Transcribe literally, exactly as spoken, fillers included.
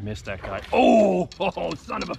missed that guy. Oh, oh, son of a